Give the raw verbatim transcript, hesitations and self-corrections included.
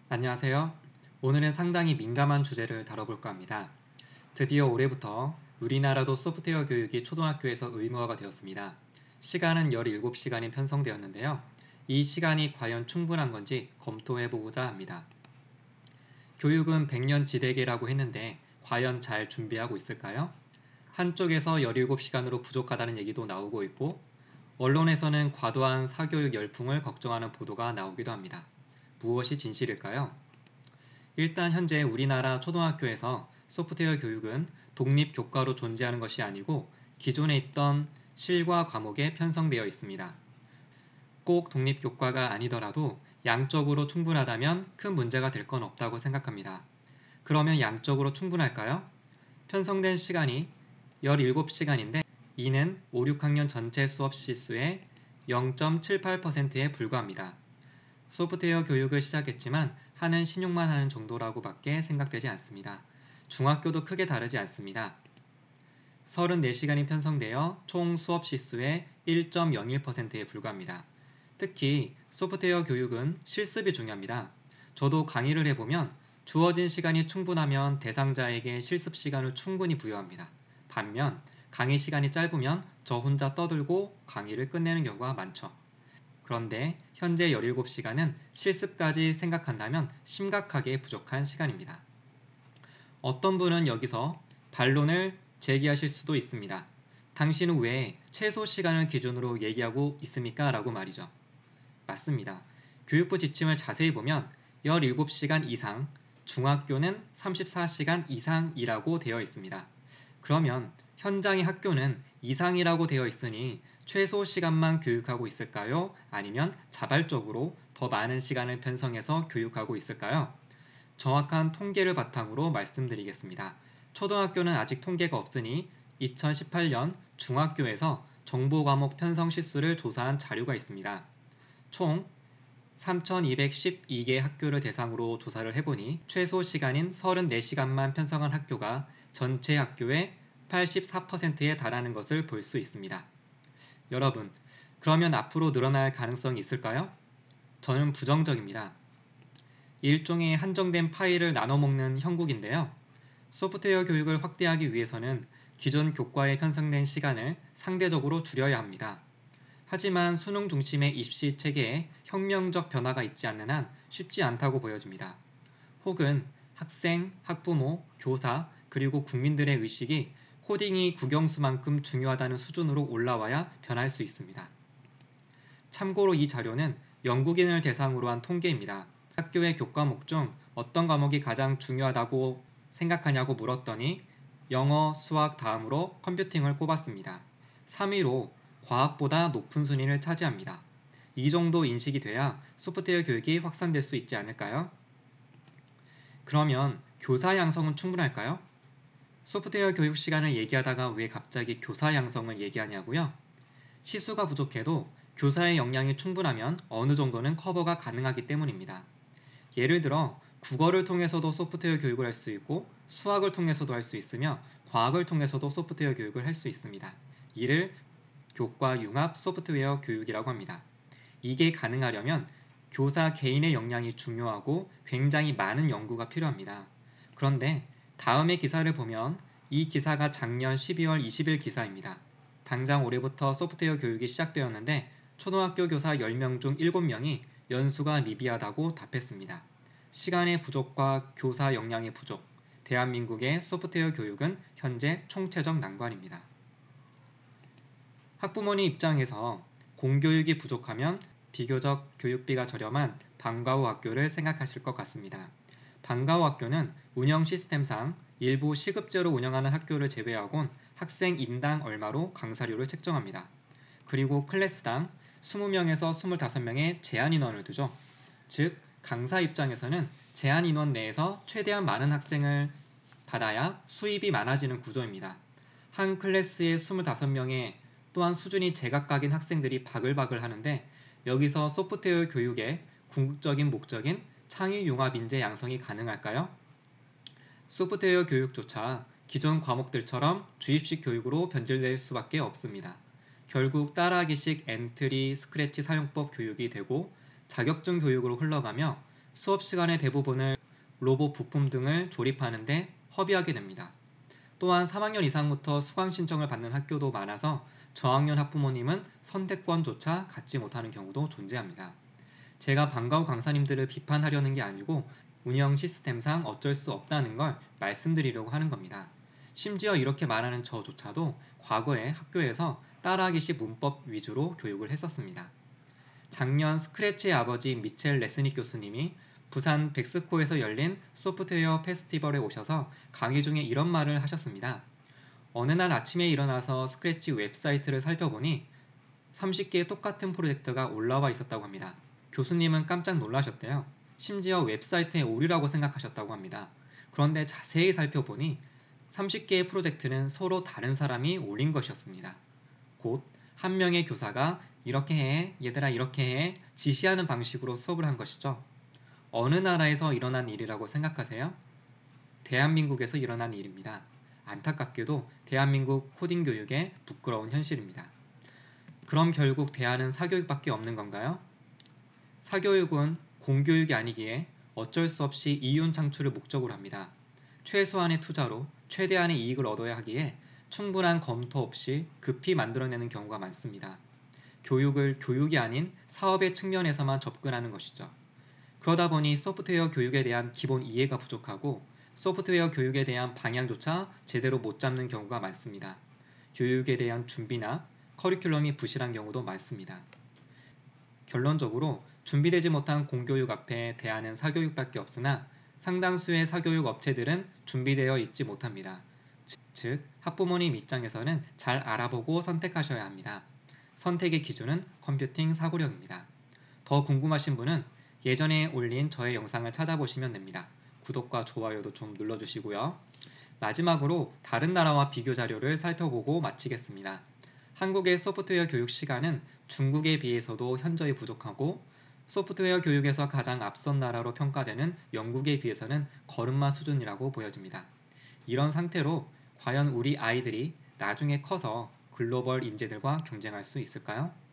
안녕하세요. 오늘은 상당히 민감한 주제를 다뤄볼까 합니다. 드디어 올해부터 우리나라도 소프트웨어 교육이 초등학교에서 의무화가 되었습니다. 시간은 열일곱 시간이 편성되었는데요. 이 시간이 과연 충분한 건지 검토해보고자 합니다. 교육은 백년지대계라고 했는데 과연 잘 준비하고 있을까요? 한쪽에서 열일곱 시간으로 부족하다는 얘기도 나오고 있고, 언론에서는 과도한 사교육 열풍을 걱정하는 보도가 나오기도 합니다. 무엇이 진실일까요? 일단 현재 우리나라 초등학교에서 소프트웨어 교육은 독립교과로 존재하는 것이 아니고 기존에 있던 실과 과목에 편성되어 있습니다. 꼭 독립교과가 아니더라도 양적으로 충분하다면 큰 문제가 될 건 없다고 생각합니다. 그러면 양적으로 충분할까요? 편성된 시간이 열일곱 시간인데 이는 오, 육 학년 전체 수업 시수의 영 점 칠팔 퍼센트에 불과합니다. 소프트웨어 교육을 시작했지만 하는 신용만 하는 정도라고 밖에 생각되지 않습니다. 중학교도 크게 다르지 않습니다. 서른네 시간이 편성되어 총 수업 시수의 일 점 영일 퍼센트에 불과합니다. 특히 소프트웨어 교육은 실습이 중요합니다. 저도 강의를 해보면 주어진 시간이 충분하면 대상자에게 실습 시간을 충분히 부여합니다. 반면 강의 시간이 짧으면 저 혼자 떠들고 강의를 끝내는 경우가 많죠. 그런데 현재 열일곱 시간은 실습까지 생각한다면 심각하게 부족한 시간입니다. 어떤 분은 여기서 반론을 제기하실 수도 있습니다. 당신은 왜 최소 시간을 기준으로 얘기하고 있습니까? 라고 말이죠. 맞습니다. 교육부 지침을 자세히 보면 열일곱 시간 이상, 중학교는 삼십사 시간 이상이라고 되어 있습니다. 그러면 현장의 학교는 이상이라고 되어 있으니 최소 시간만 교육하고 있을까요? 아니면 자발적으로 더 많은 시간을 편성해서 교육하고 있을까요? 정확한 통계를 바탕으로 말씀드리겠습니다. 초등학교는 아직 통계가 없으니 이천십팔 년 중학교에서 정보과목 편성 실수를 조사한 자료가 있습니다. 총 삼천이백십이 개 학교를 대상으로 조사를 해보니 최소 시간인 서른네 시간만 편성한 학교가 전체 학교의 팔십사 퍼센트에 달하는 것을 볼 수 있습니다. 여러분, 그러면 앞으로 늘어날 가능성이 있을까요? 저는 부정적입니다. 일종의 한정된 파일을 나눠먹는 형국인데요. 소프트웨어 교육을 확대하기 위해서는 기존 교과에 편성된 시간을 상대적으로 줄여야 합니다. 하지만 수능 중심의 입시 체계에 혁명적 변화가 있지 않는 한 쉽지 않다고 보여집니다. 혹은 학생, 학부모, 교사, 그리고 국민들의 의식이 코딩이 국영수만큼 중요하다는 수준으로 올라와야 변할 수 있습니다. 참고로 이 자료는 영국인을 대상으로 한 통계입니다. 학교의 교과목 중 어떤 과목이 가장 중요하다고 생각하냐고 물었더니 영어, 수학 다음으로 컴퓨팅을 꼽았습니다. 삼 위로 과학보다 높은 순위를 차지합니다. 이 정도 인식이 돼야 소프트웨어 교육이 확산될 수 있지 않을까요? 그러면 교사 양성은 충분할까요? 소프트웨어 교육 시간을 얘기하다가 왜 갑자기 교사 양성을 얘기하냐고요? 시수가 부족해도 교사의 역량이 충분하면 어느 정도는 커버가 가능하기 때문입니다. 예를 들어 국어를 통해서도 소프트웨어 교육을 할 수 있고 수학을 통해서도 할 수 있으며 과학을 통해서도 소프트웨어 교육을 할 수 있습니다. 이를 교과 융합 소프트웨어 교육이라고 합니다. 이게 가능하려면 교사 개인의 역량이 중요하고 굉장히 많은 연구가 필요합니다. 그런데 다음의 기사를 보면 이 기사가 작년 십이월 이십일 기사입니다. 당장 올해부터 소프트웨어 교육이 시작되었는데 초등학교 교사 열 명 중 일곱 명이 연수가 미비하다고 답했습니다. 시간의 부족과 교사 역량의 부족, 대한민국의 소프트웨어 교육은 현재 총체적 난관입니다. 학부모님 입장에서 공교육이 부족하면 비교적 교육비가 저렴한 방과후 학교를 생각하실 것 같습니다. 방과후 학교는 운영 시스템상 일부 시급제로 운영하는 학교를 제외하곤 학생 인당 얼마로 강사료를 책정합니다. 그리고 클래스당 이십 명에서 이십오 명의 제한 인원을 두죠. 즉 강사 입장에서는 제한 인원 내에서 최대한 많은 학생을 받아야 수입이 많아지는 구조입니다. 한 클래스에 이십오 명의 또한 수준이 제각각인 학생들이 바글바글 하는데 여기서 소프트웨어 교육의 궁극적인 목적인 창의융합인재 양성이 가능할까요? 소프트웨어 교육조차 기존 과목들처럼 주입식 교육으로 변질될 수밖에 없습니다. 결국 따라하기식 엔트리 스크래치 사용법 교육이 되고 자격증 교육으로 흘러가며 수업 시간의 대부분을 로봇 부품 등을 조립하는 데 허비하게 됩니다. 또한 삼 학년 이상부터 수강 신청을 받는 학교도 많아서 저학년 학부모님은 선택권조차 갖지 못하는 경우도 존재합니다. 제가 방과후 강사님들을 비판하려는 게 아니고 운영 시스템상 어쩔 수 없다는 걸 말씀드리려고 하는 겁니다. 심지어 이렇게 말하는 저조차도 과거에 학교에서 따라하기식 문법 위주로 교육을 했었습니다. 작년 스크래치의 아버지 미첼 레스닉 교수님이 부산 백스코에서 열린 소프트웨어 페스티벌에 오셔서 강의 중에 이런 말을 하셨습니다. 어느 날 아침에 일어나서 스크래치 웹사이트를 살펴보니 삼십 개의 똑같은 프로젝트가 올라와 있었다고 합니다. 교수님은 깜짝 놀라셨대요. 심지어 웹사이트의 오류라고 생각하셨다고 합니다. 그런데 자세히 살펴보니 삼십 개의 프로젝트는 서로 다른 사람이 올린 것이었습니다. 곧 한 명의 교사가 이렇게 해, 얘들아 이렇게 해 지시하는 방식으로 수업을 한 것이죠. 어느 나라에서 일어난 일이라고 생각하세요? 대한민국에서 일어난 일입니다. 안타깝게도 대한민국 코딩 교육의 부끄러운 현실입니다. 그럼 결국 대안은 사교육밖에 없는 건가요? 사교육은 공교육이 아니기에 어쩔 수 없이 이윤 창출을 목적으로 합니다. 최소한의 투자로 최대한의 이익을 얻어야 하기에 충분한 검토 없이 급히 만들어내는 경우가 많습니다. 교육을 교육이 아닌 사업의 측면에서만 접근하는 것이죠. 그러다 보니 소프트웨어 교육에 대한 기본 이해가 부족하고 소프트웨어 교육에 대한 방향조차 제대로 못 잡는 경우가 많습니다. 교육에 대한 준비나 커리큘럼이 부실한 경우도 많습니다. 결론적으로 준비되지 못한 공교육 앞에 대안은 사교육밖에 없으나 상당수의 사교육 업체들은 준비되어 있지 못합니다. 즉, 학부모님 입장에서는 잘 알아보고 선택하셔야 합니다. 선택의 기준은 컴퓨팅 사고력입니다. 더 궁금하신 분은 예전에 올린 저의 영상을 찾아보시면 됩니다. 구독과 좋아요도 좀 눌러주시고요. 마지막으로 다른 나라와 비교 자료를 살펴보고 마치겠습니다. 한국의 소프트웨어 교육 시간은 중국에 비해서도 현저히 부족하고 소프트웨어 교육에서 가장 앞선 나라로 평가되는 영국에 비해서는 걸음마 수준이라고 보여집니다. 이런 상태로 과연 우리 아이들이 나중에 커서 글로벌 인재들과 경쟁할 수 있을까요?